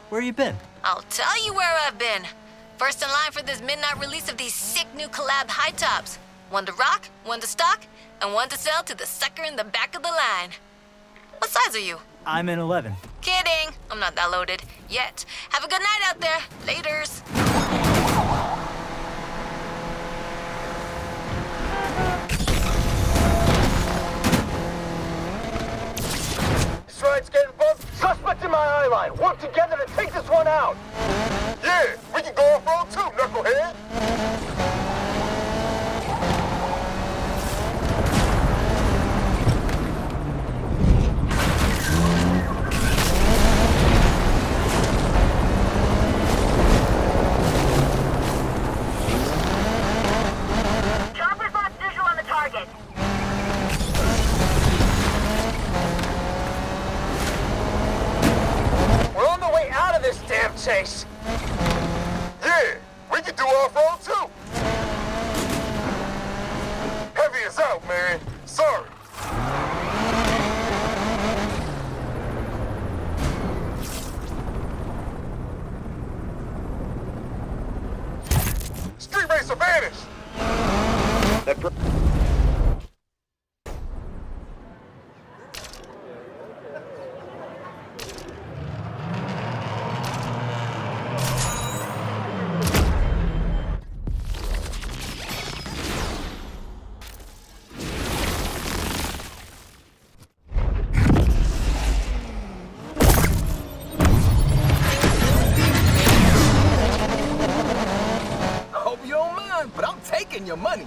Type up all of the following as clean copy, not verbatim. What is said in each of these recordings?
Where you been? I'll tell you where I've been. First in line for this midnight release of these sick new collab high tops. One to rock, one to stock, and one to sell to the sucker in the back of the line. What size are you? I'm in 11. Kidding. I'm not that loaded. Yet. Have a good night out there. Laters. This ride's getting bumped. Suspect in my eye line. Work together to take this one out. Yeah, we can go off-road too, knucklehead. Chopper's lost visual on the target. We're on the way out of this damn chase. Yeah, we can do off-road too. Heavy is out, man. Sorry. Street racer vanished. Hope you don't mind, but I'm taking your money.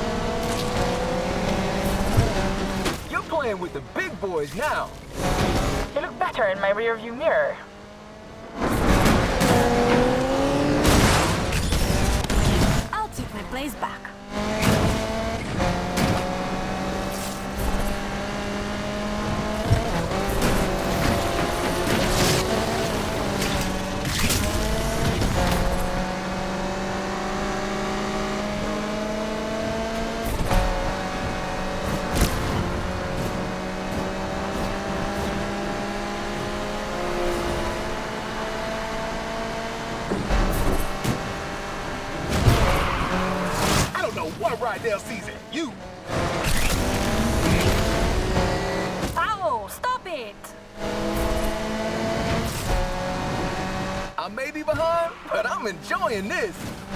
You're playing with the big boys now. You look better in my rearview mirror. I'll take my place back. I don't know what Rydell sees in you. Ow! Stop it! I may be behind, but I'm enjoying this.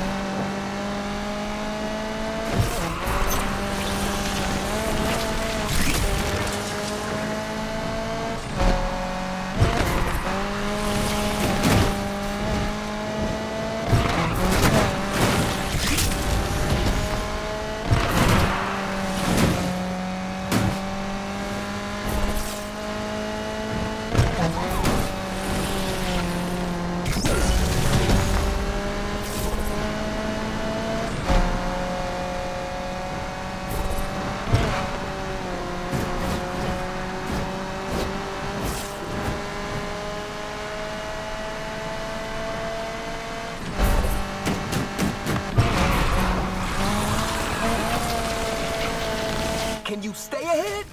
Can you stay ahead?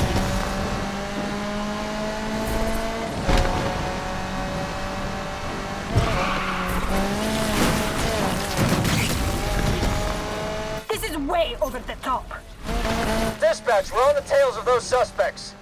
This is way over the top. Dispatch, we're on the tails of those suspects.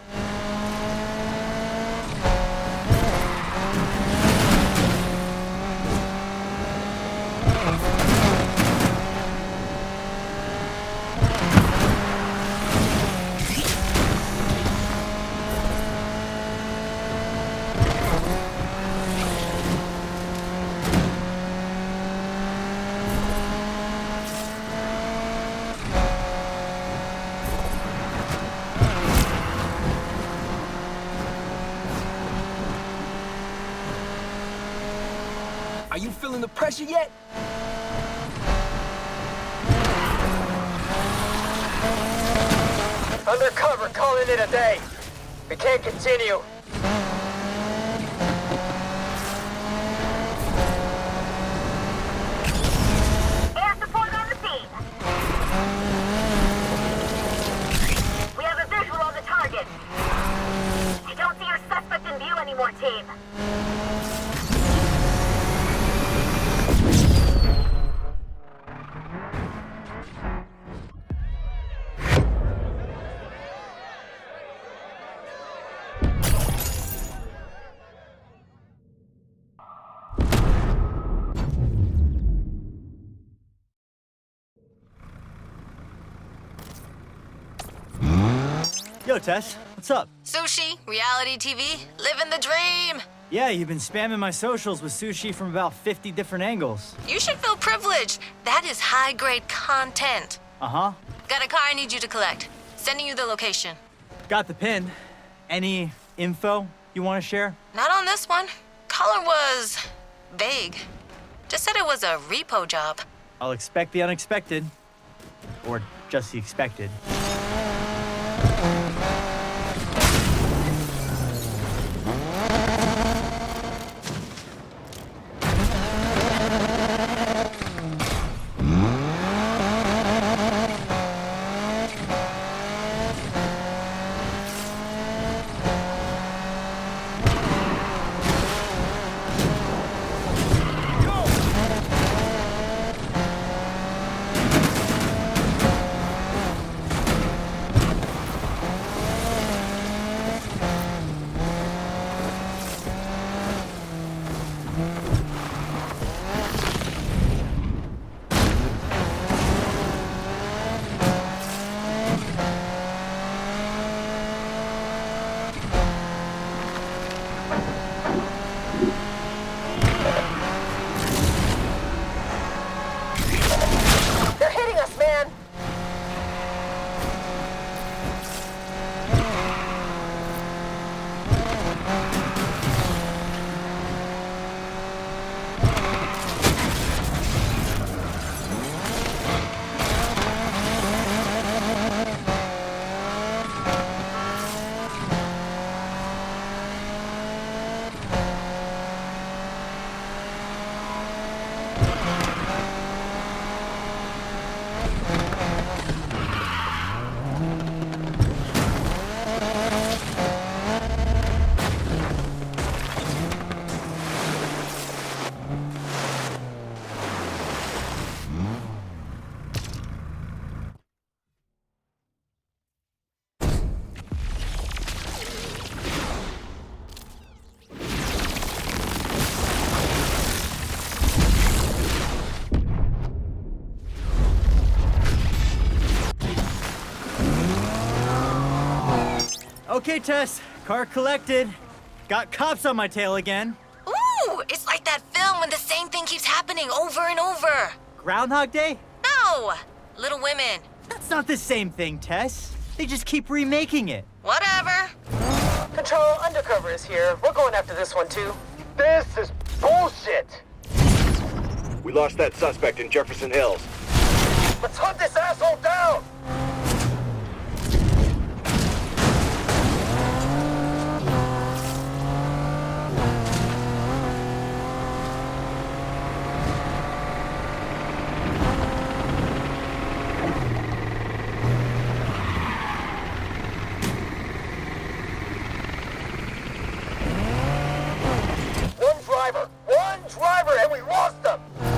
Are you feeling the pressure yet? Undercover, calling it a day. We can't continue. Air support on the scene. We have a visual on the target. I don't see your suspect in view anymore, team. Yo, Tess, what's up? Sushi, reality TV, living the dream. Yeah, you've been spamming my socials with sushi from about 50 different angles. You should feel privileged. That is high-grade content. Uh-huh. Got a car I need you to collect. Sending you the location. Got the pin. Any info you want to share? Not on this one. Caller was vague. Just said it was a repo job. I'll expect the unexpected. Or just the expected. Okay, Tess, car collected. Got cops on my tail again. Ooh, it's like that film when the same thing keeps happening over and over. Groundhog Day? No! Little Women. That's not the same thing, Tess. They just keep remaking it. Whatever. Control, Undercover is here. We're going after this one, too. This is bullshit! We lost that suspect in Jefferson Hills. Let's hunt this asshole down! One driver, and we lost him!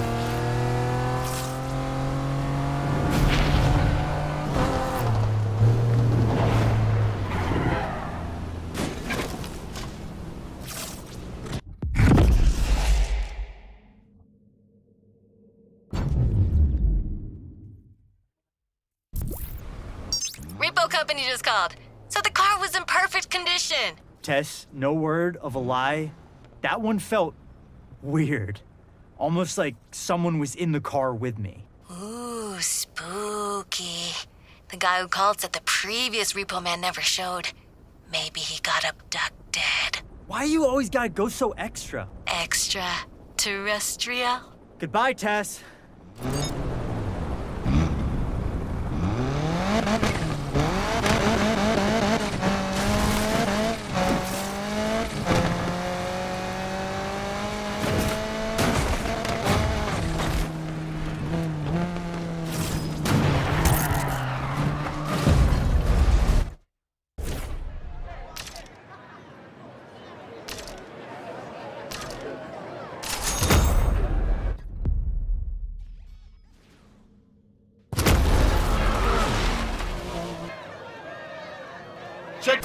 Repo company just called. So the car was in perfect condition. Tess, no word of a lie. That one felt weird. Almost like someone was in the car with me. Ooh, spooky. The guy who called said the previous repo man never showed. Maybe he got abducted. Why you always gotta go so extra? Extraterrestrial? Goodbye, Tess. Check.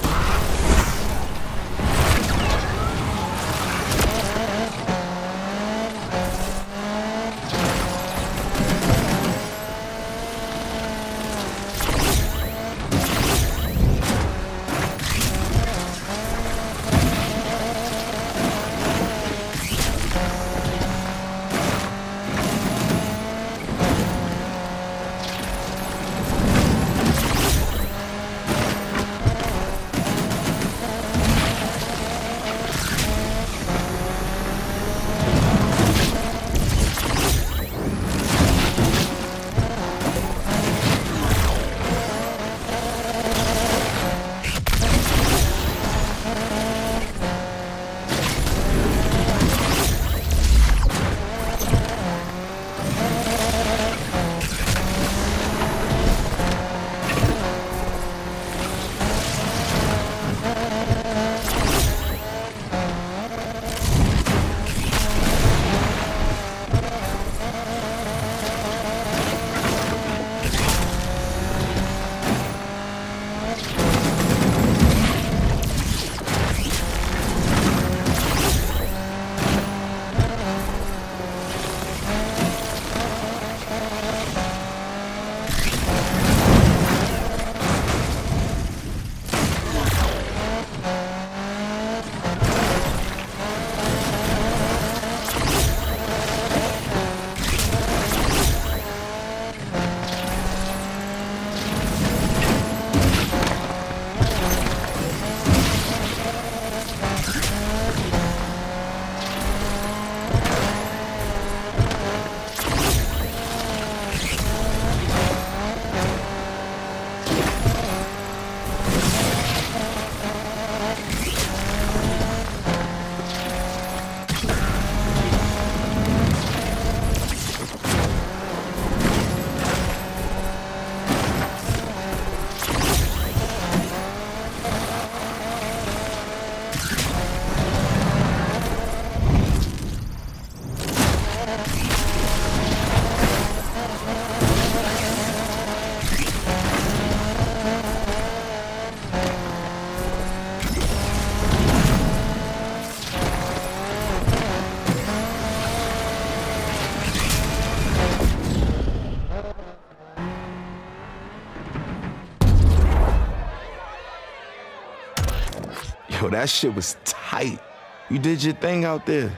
that shit was tight. You did your thing out there.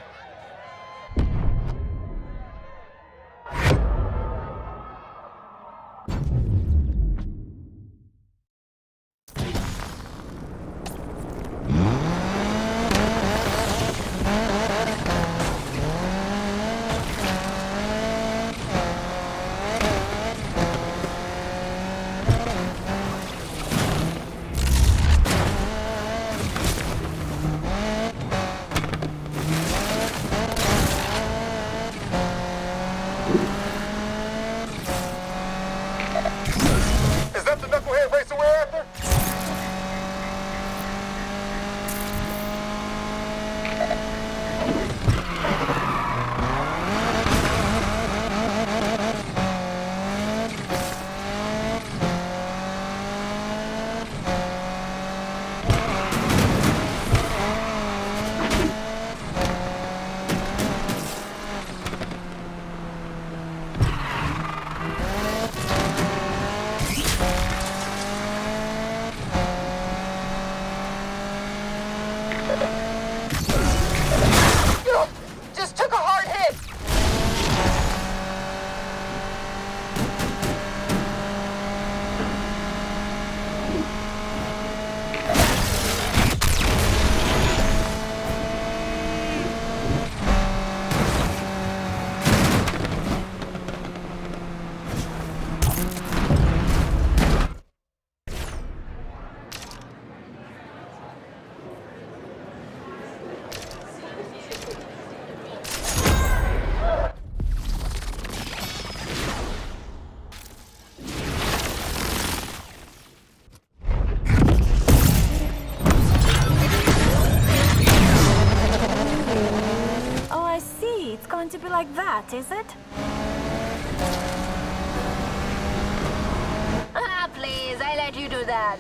To be like that, is it? Ah, please, I let you do that.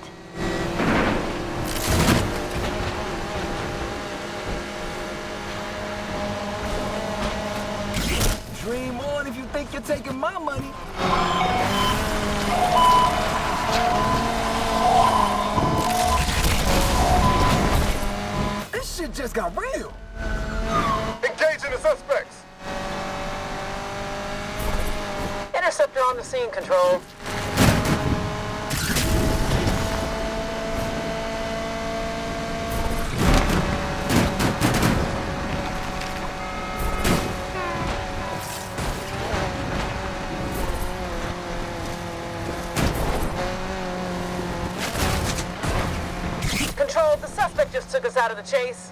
Dream on if you think you're taking my money. This shit just got real. Engaging the suspects. Interceptor on the scene, Control. Control, the suspect just took us out of the chase.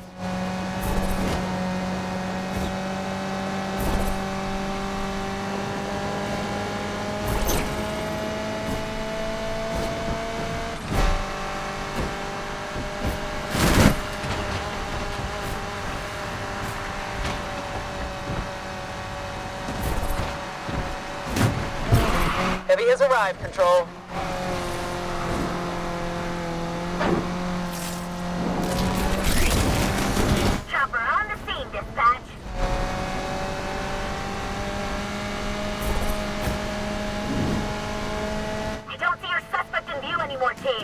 Heavy has arrived, Control. Chopper on the scene, dispatch. I don't see your suspect in view anymore, team.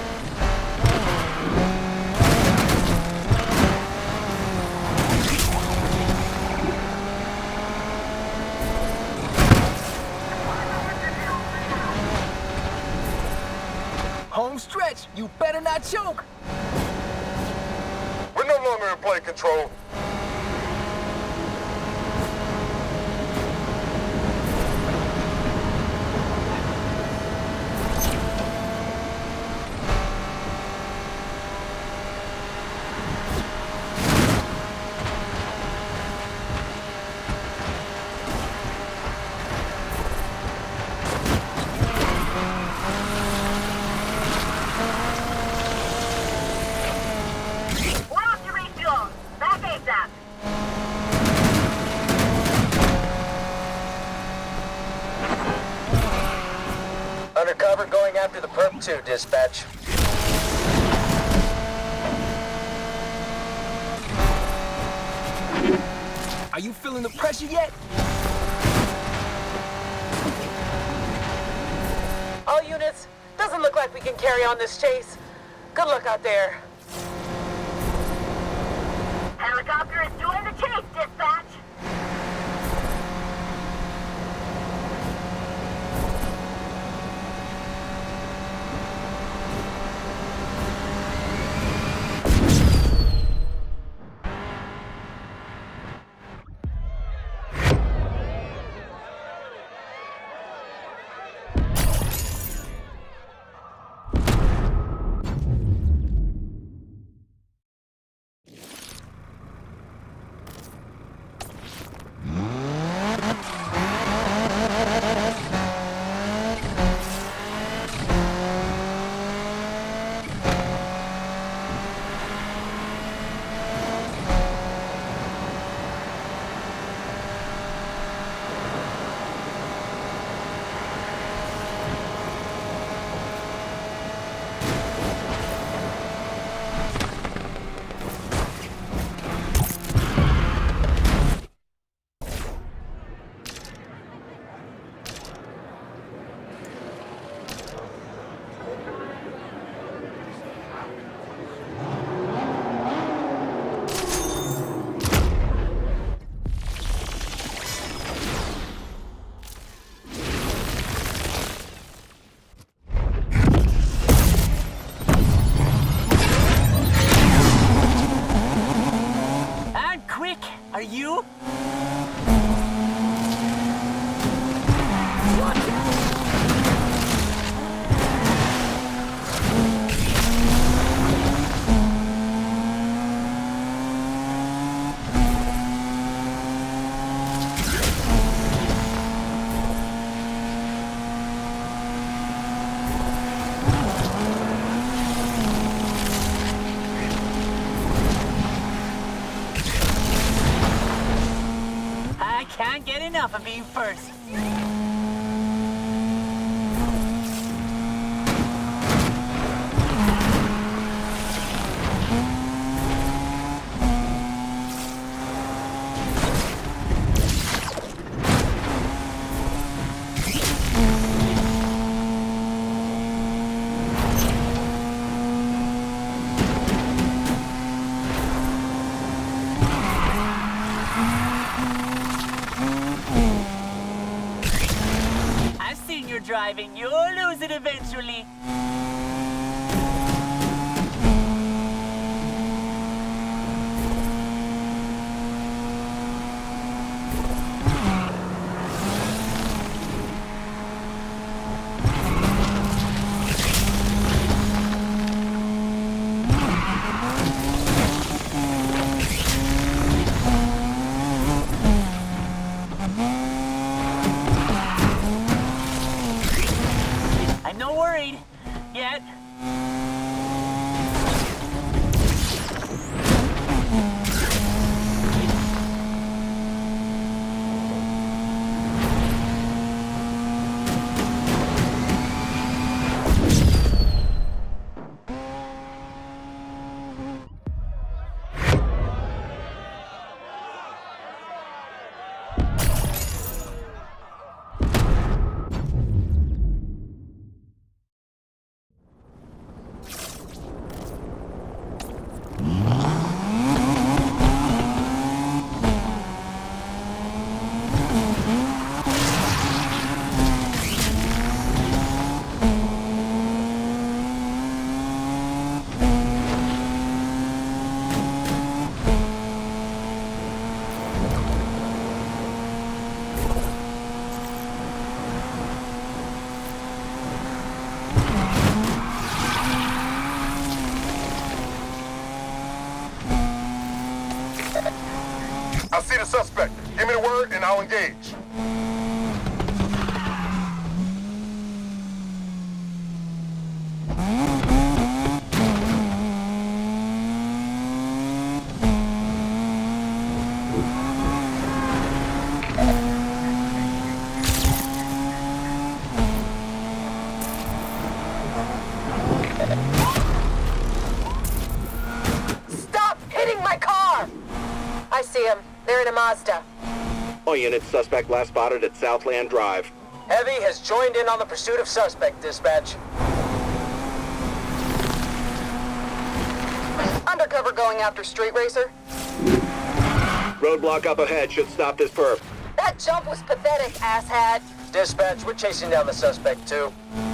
Home stretch, you better not choke. We're no longer in play, Control. Undercover going after the Perp 2, dispatch. Are you feeling the pressure yet? All units, doesn't look like we can carry on this chase. Good luck out there. safe, dispatch. Are you? Can't get enough of being first. Driving, you'll lose it eventually. I'm not worried yet. I see the suspect. Give me the word and I'll engage. Stop hitting my car! I see him. They're in a Mazda. All units, suspect last spotted at Southland Drive. Heavy has joined in on the pursuit of suspect, dispatch. Undercover going after Street Racer? Roadblock up ahead should stop this perp. That jump was pathetic, asshat. Dispatch, we're chasing down the suspect, too.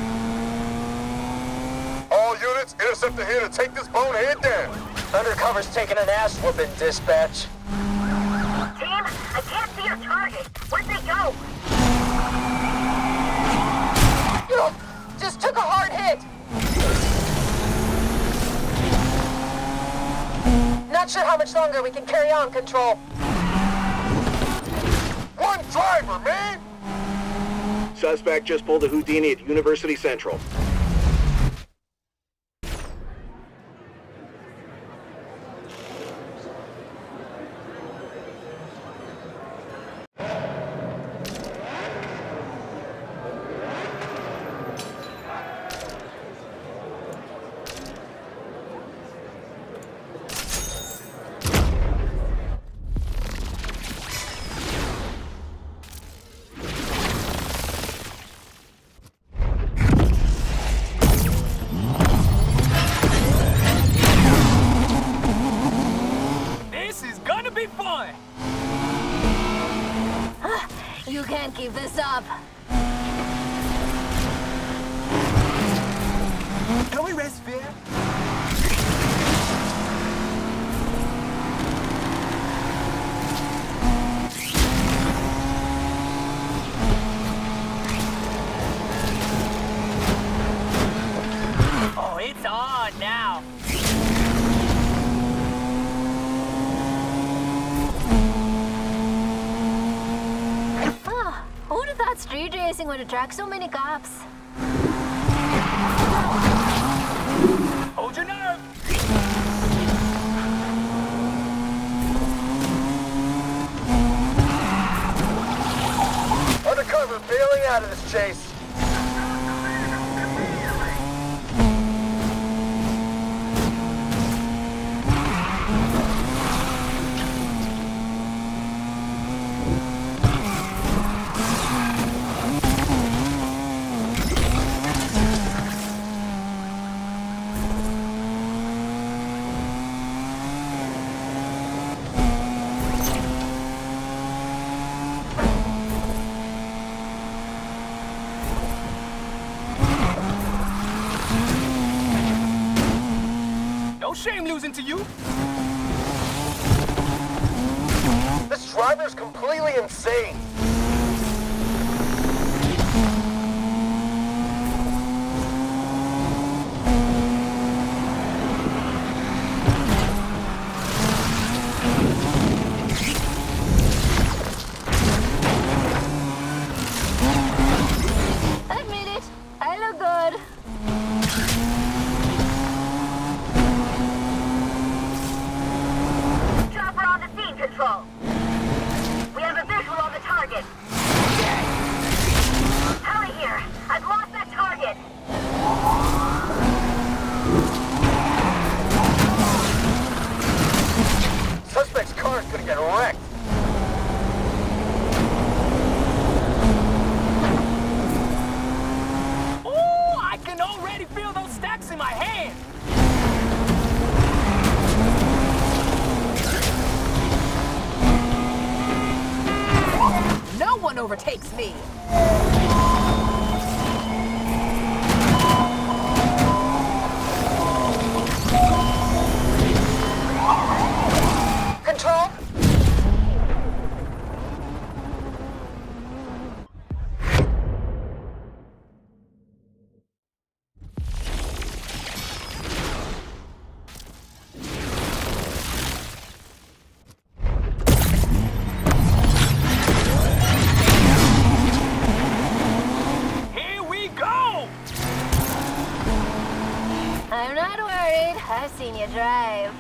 All units, interceptor here to take this bonehead down. Undercover's taking an ass whooping, dispatch. Team, I can't see your target. Where'd they go? Just took a hard hit. Not sure how much longer we can carry on, Control. One driver, man! Suspect just pulled a Houdini at University Central. You can't keep this up. Can we rest fair? Oh, it's on now. Who did that street racing would attract so many cops? Hold your nerve. Undercover, bailing out of this chase. No shame losing to you. This driver's completely insane. Admit it, I look good. Chopper on the scene, Control. We have a visual on the target. Heli here. I've lost that target. Suspect's car's gonna get wrecked. Ooh, I can already feel those stacks in my hand. No one overtakes me. Control? Here we go. I'm not worried. I've seen you drive.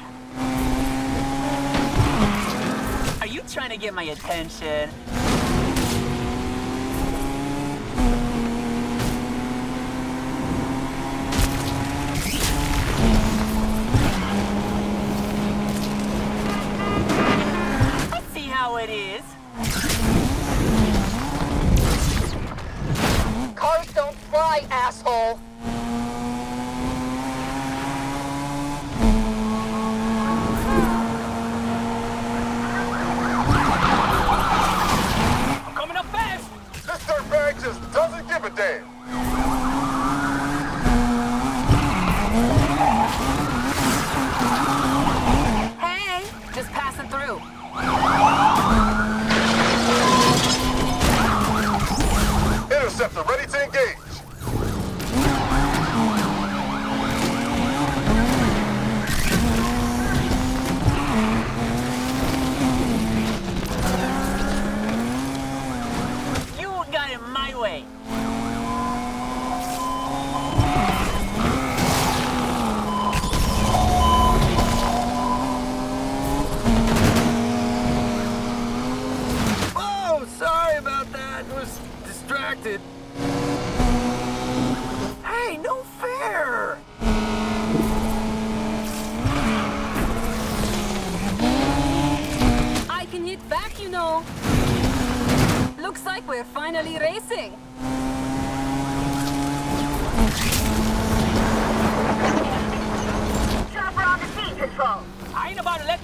Are you trying to get my attention? I see how it is. Cars don't fly, asshole.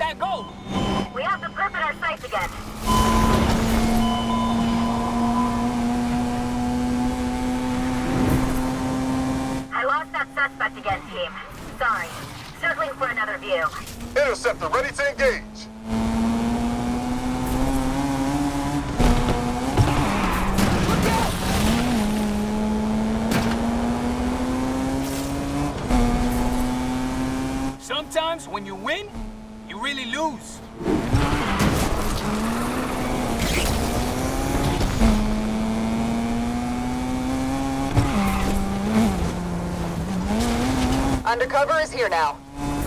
that go? We have the perp in our sights again. I lost that suspect again, team. Sorry. Circling for another view. Interceptor ready to engage. Sometimes when you win, you really lose. Undercover is here now.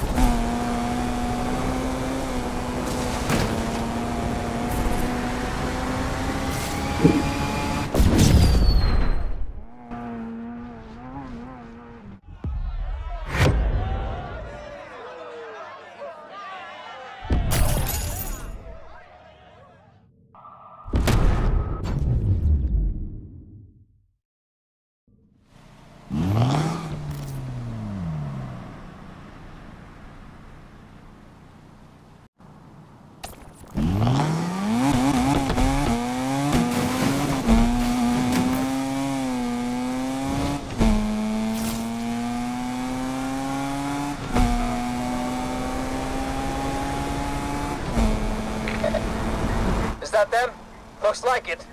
Is that them? Looks like it.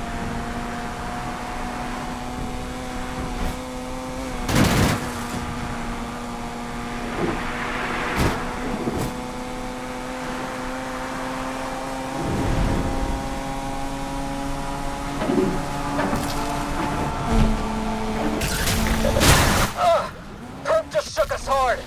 Perp just shook us hard.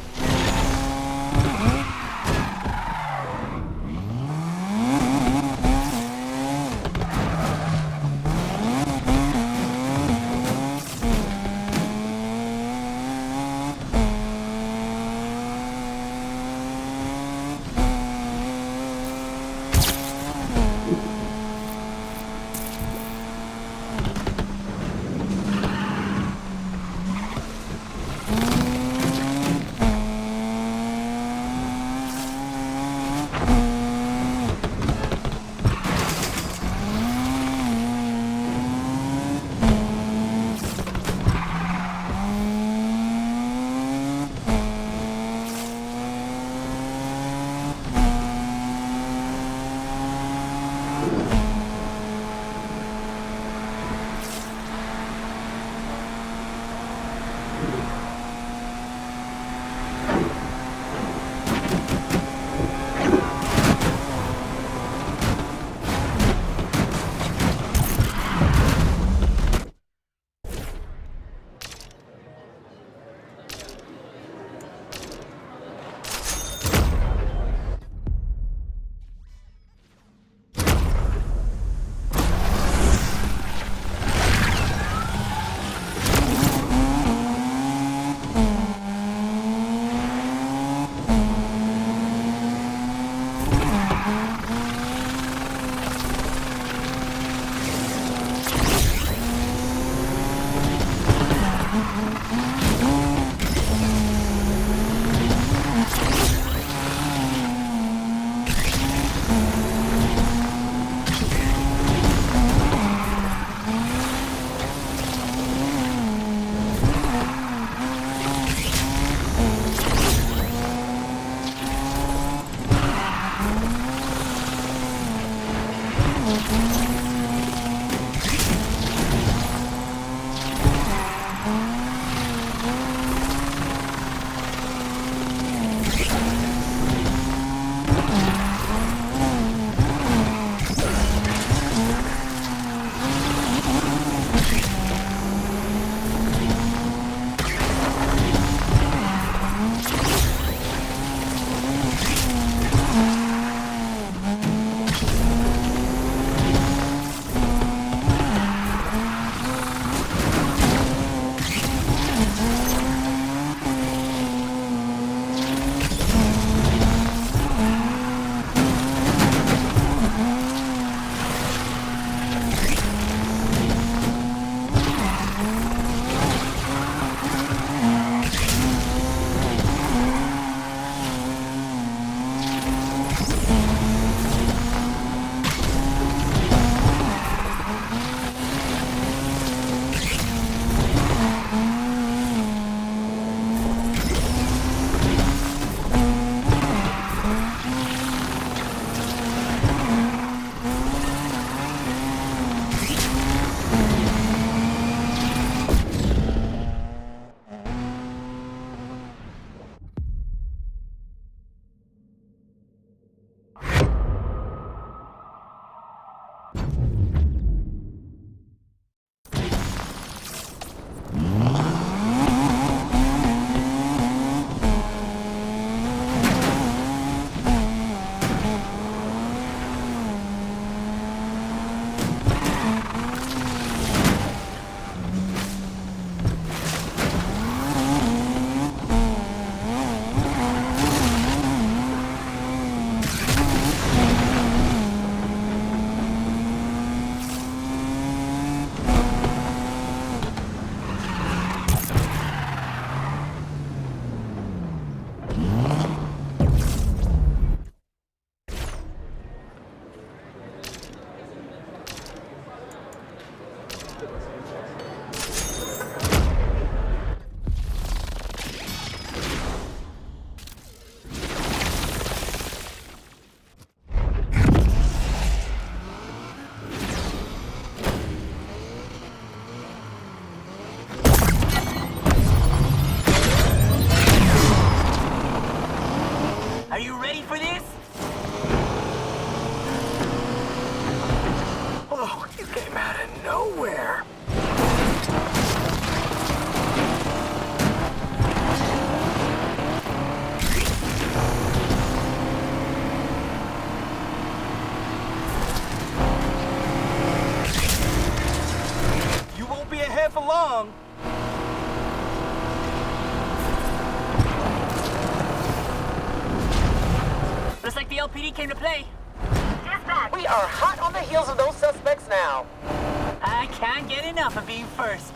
LAPD came to play. Dispatch. We are hot on the heels of those suspects now. I can't get enough of being first.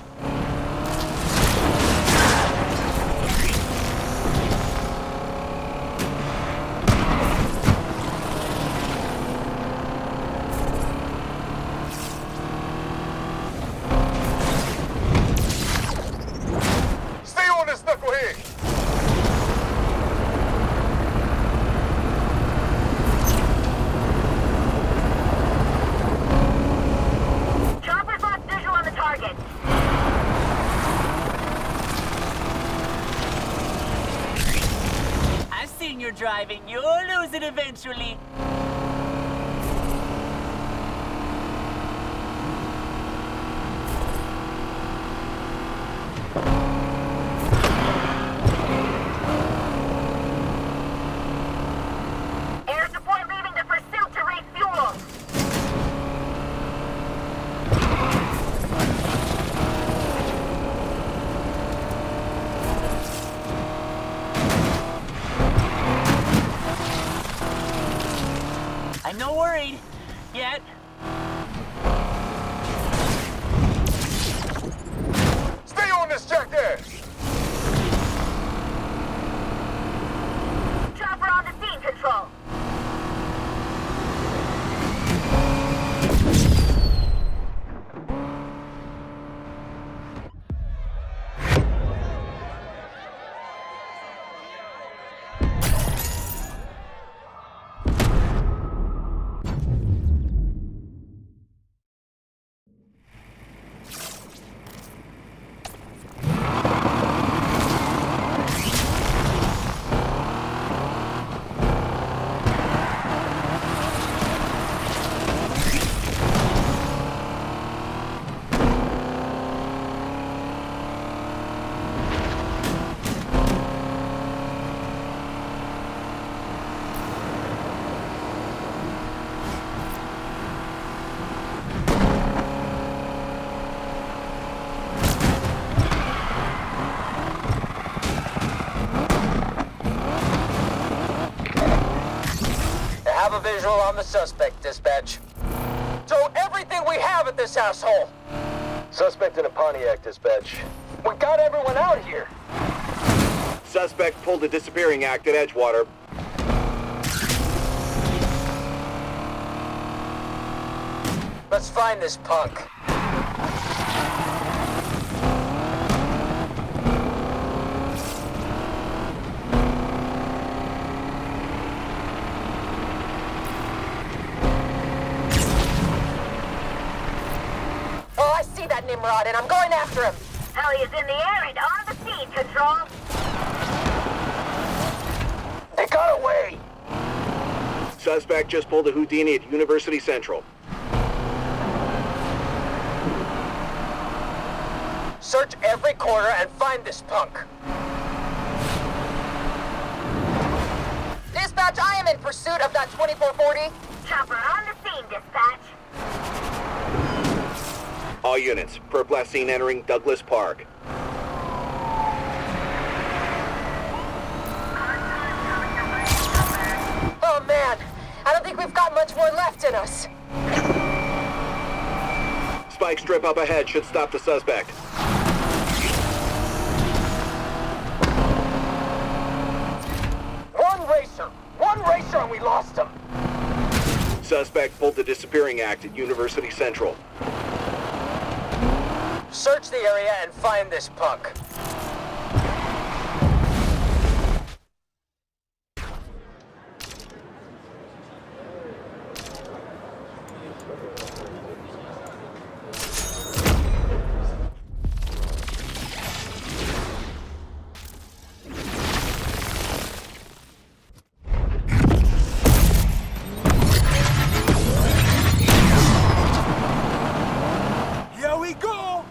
Stay on this knucklehead! Chopper's lost visual on the target. I've seen you driving. You'll lose it eventually. Air support leaving the pursuit to refuel. I'm not worried. Yet. Stay on this jackass! Chopper on the scene control. I have a visual on the suspect, dispatch. Throw everything we have at this asshole. Suspect in a Pontiac, dispatch. We got everyone out here. Suspect pulled a disappearing act at Edgewater. Let's find this punk. Oh, I see that Nimrod, and I'm going after him. Ellie is in the air and on the scene control. They got away! Suspect just pulled a Houdini at University Central. Search every corner and find this punk. Dispatch, I am in pursuit of that 2440. Chopper on the scene, dispatch. All units, perp last seen entering Douglas Park. Oh man, I don't think we've got much more left in us. Spike strip up ahead should stop the suspect. One racer and we lost him. Suspect pulled the disappearing act at University Central. Search the area and find this punk. Here we go!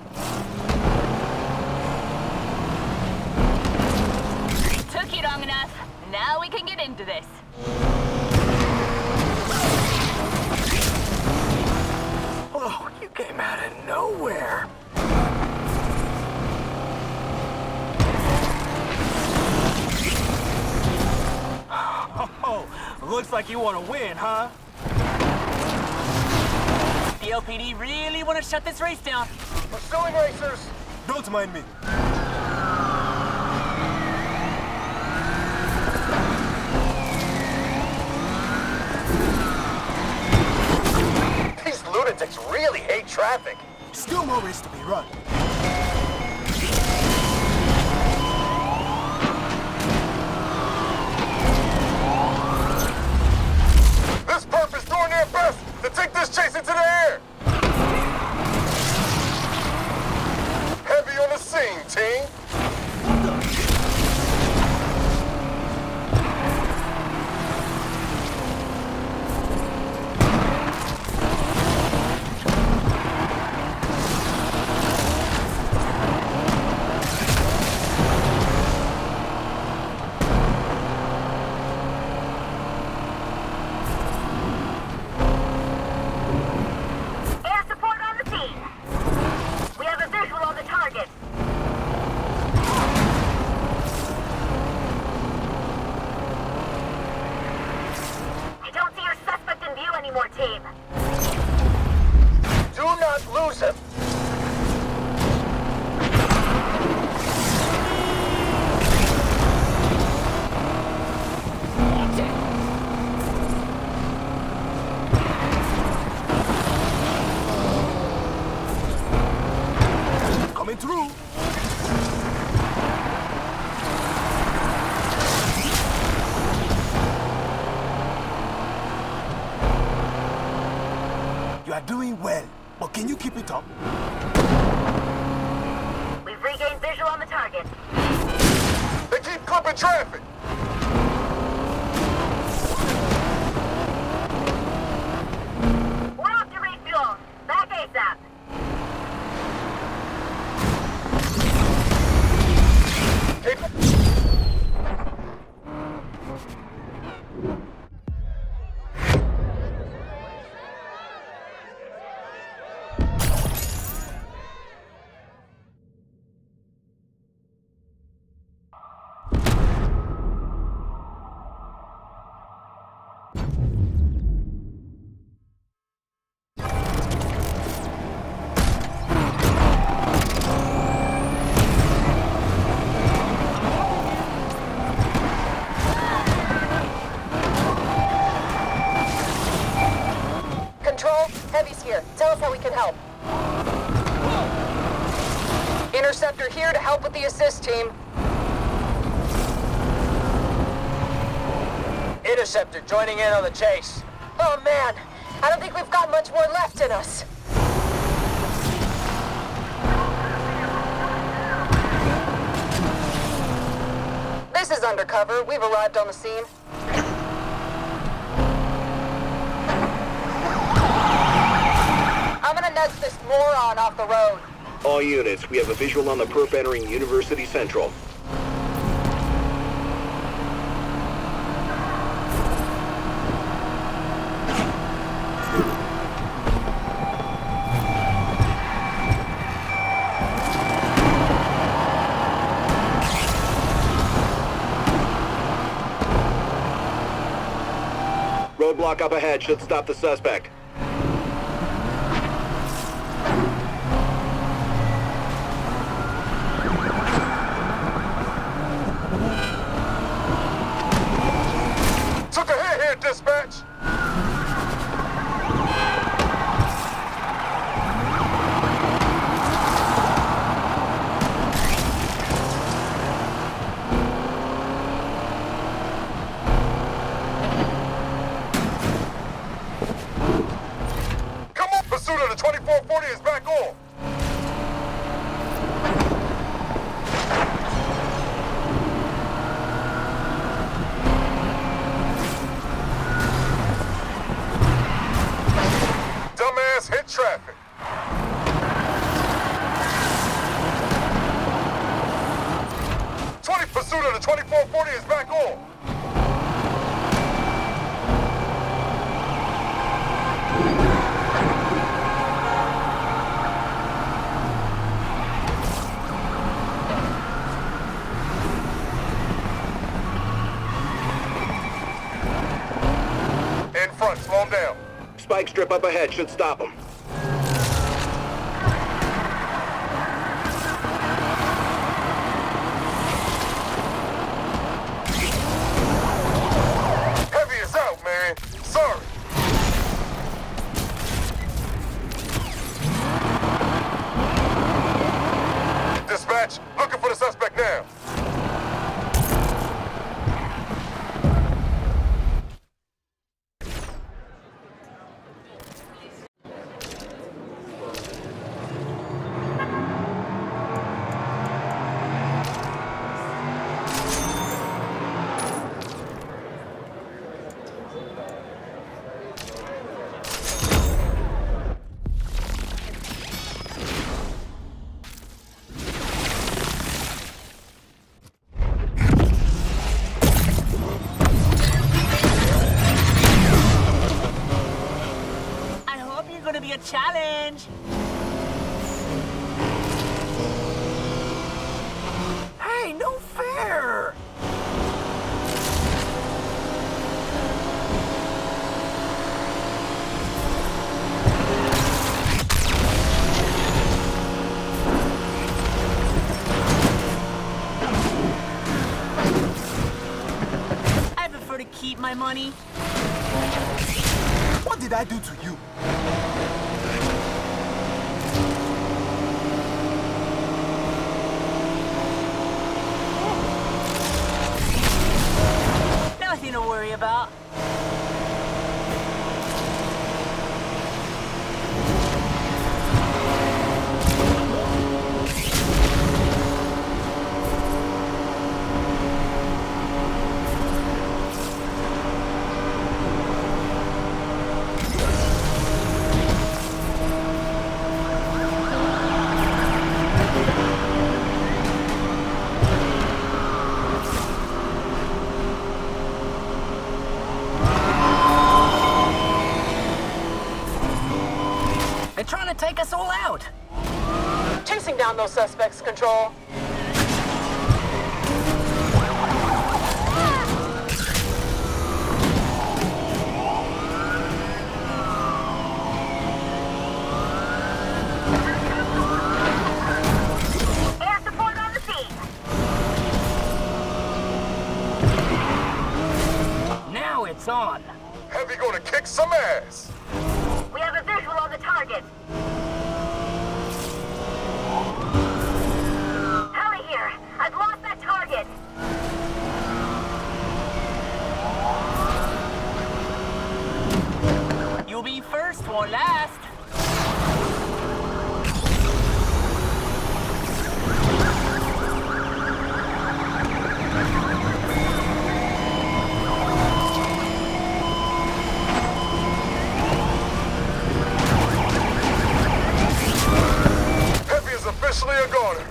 Took you long enough. Now we can get into this. Oh, you came out of nowhere. Oh, Looks like you want to win, huh? The LPD really want to shut this race down. Pursuing racers! Don't mind me. These lunatics really hate traffic. Still more race to be run. This perp is doing their best to take this chase into the air! Heavy on the scene, team! Air support on the scene. We have a visual on the target. I don't see your suspect in view anymore, team. Do not lose him! Coming through. You are doing well, but can you keep it up? We've regained visual on the target. They keep clipping traffic! We're off to refuel. Back ASAP. Control, Heavy's here. Tell us how we can help. Interceptor here to help with the assist team. Interceptor joining in on the chase. Oh man, I don't think we've got much more left in us. This is Undercover. We've arrived on the scene. I'm gonna nudge this moron off the road. All units, we have a visual on the perp entering University Central. Roadblock up ahead should stop the suspect. Took a hit here, dispatch! Come on, pursuit of the 2440 is back on! Dumbass hit traffic. Pursuit of the 2440 is back on. Spike strip up ahead should stop them. Heavy is out, man. Sorry. Dispatch, looking for the suspect now. Challenge! Hey, no fair! I prefer to keep my money. What did I do to you? Nothing to worry about. They're trying to take us all out. Chasing down those suspects, Control. Air support on the scene. Now it's on. Heavy gonna kick some ass. We have a visual on the target. Heli here. I've lost that target. You'll be first or last. Heavy is officially a goner.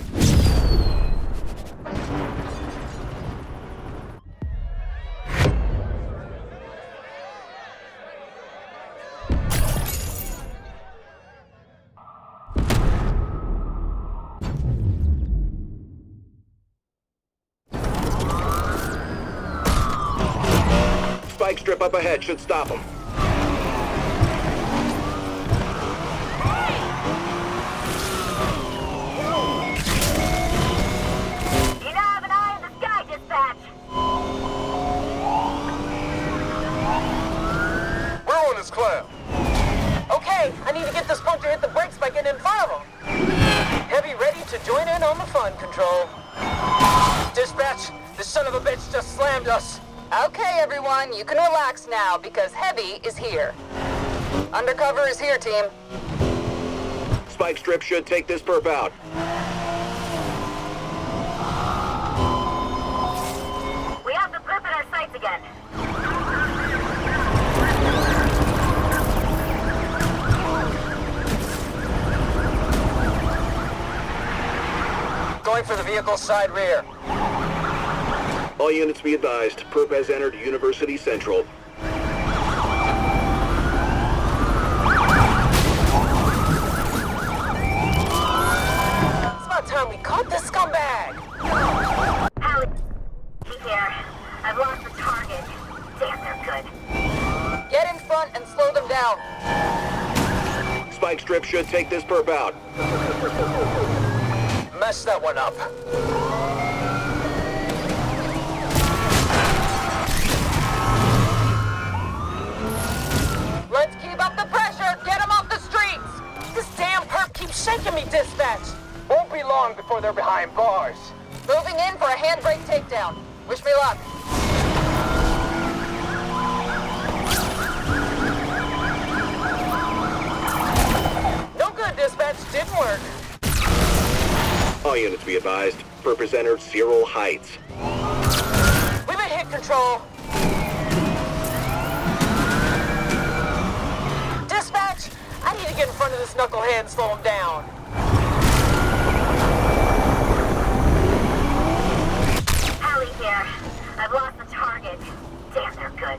Spike strip up ahead should stop them. You now have an eye in the sky, Dispatch. We're on this cloud. Okay, I need to get this punk to hit the brakes by getting in front of him. Heavy ready to join in on the fun, Control. Dispatch, this son of a bitch just slammed us. Okay, everyone, you can relax now because Heavy is here. Undercover is here, team. Spike strip should take this perp out. We have the perp in our sights again. Going for the vehicle's side rear. All units be advised, perp has entered University Central. It's about time we caught this scumbag. Heli here. I've lost the target. Damn, they're good. Get in front and slow them down. Spike strip should take this perp out. Mess that one up. Let's keep up the pressure. Get them off the streets. This damn perp keeps shaking me, dispatch. Won't be long before they're behind bars. Moving in for a handbrake takedown. Wish me luck. No good, dispatch. Didn't work. All units be advised. Perp is entered Cyril Heights. We've been hit, control. Dispatch, I need to get in front of this knucklehead and slow him down. Hallie here. I've lost the target. Damn, they're good.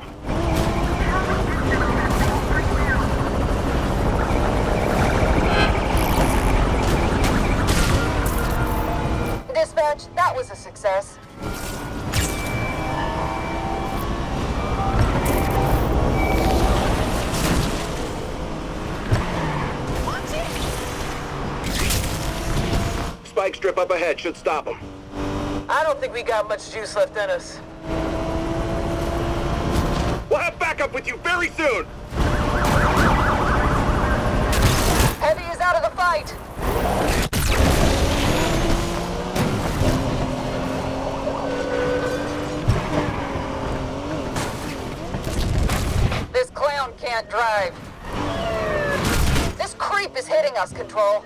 Dispatch, that was a success. Spike strip up ahead should stop them. I don't think we got much juice left in us. We'll have backup with you very soon! Heavy is out of the fight. This clown can't drive. This creep is hitting us, Control.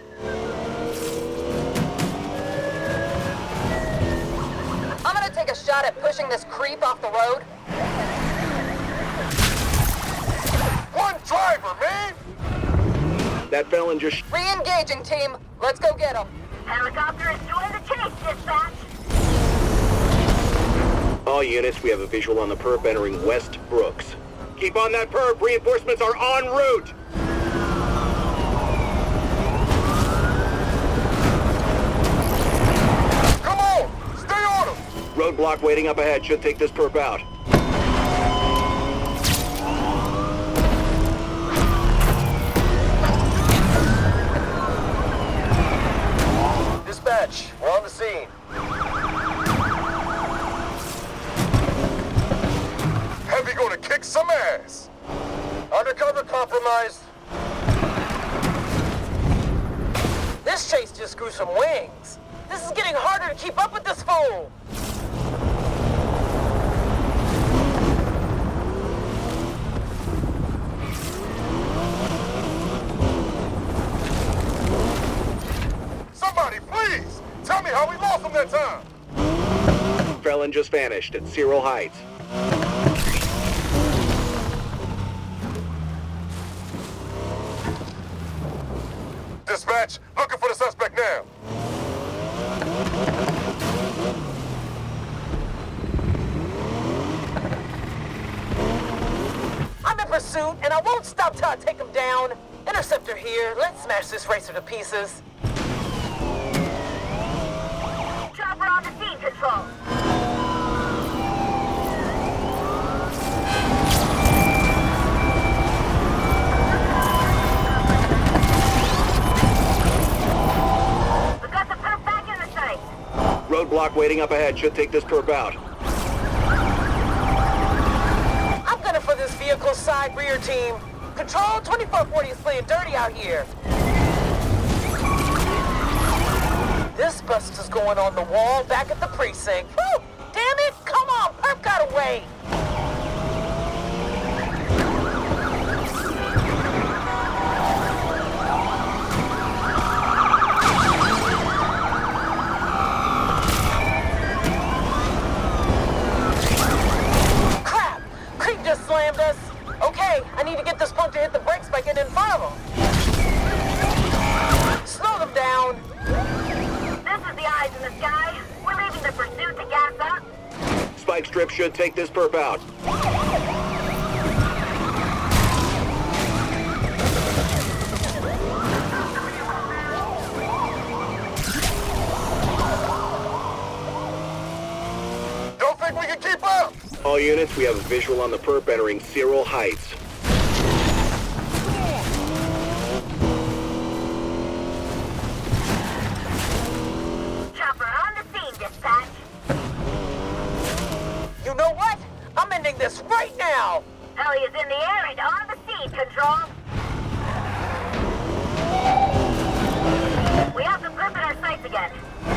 I'm gonna take a shot at pushing this creep off the road. One driver, man! That felon just... Re-engaging, team. Let's go get him. Helicopter is joining the chase, dispatch. All units, we have a visual on the perp entering West Brooks. Keep on that perp. Reinforcements are en route. Come on! Stay on him! Roadblock waiting up ahead should take this perp out. Dispatch, we're on the scene. Heavy gonna kick some ass. Undercover compromised. This chase just grew some wings. This is getting harder to keep up with this fool. Somebody, please! Tell me how we lost him that time! Felon just vanished at Cyril Heights. Dispatch, looking for the suspect now. I'm in pursuit, and I won't stop till I take him down. Interceptor here. Let's smash this racer to pieces. Chopper on the scene, Control. We got the perp back in the site. Roadblock waiting up ahead should take this perp out. I'm gunning for this vehicle's side rear team. Control, 2440 is playing dirty out here. This bust is going on the wall back at the precinct. Woo! Damn it! Come on, perp got away. Crap! Creep just slammed us. Okay, I need to get this punk to hit the brakes by getting in front of him. Slow them down. This is the eyes in the sky. We're leaving the pursuit to gas up. Spike strip should take this perp out. Don't think we can keep up! All units, we have a visual on the perp entering Cyril Heights. this right now! Heli is in the air and on the sea, Control. We have the perp in our sights again.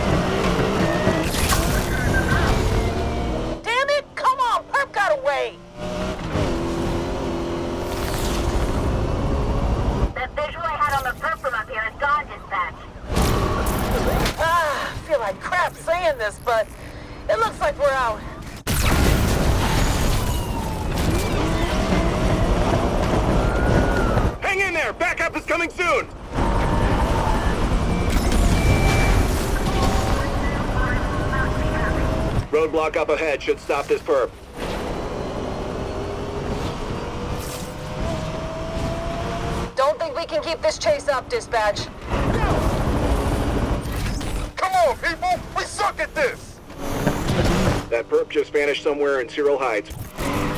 Damn it! Come on, perp got away! That visual I had on the perp from up here is gone, dispatch. I feel like crap saying this, but it looks like we're out. Hang in there! Backup is coming soon! Roadblock up ahead should stop this perp. Don't think we can keep this chase up, dispatch. Come on, people! We suck at this! That perp just vanished somewhere in Cyril Heights.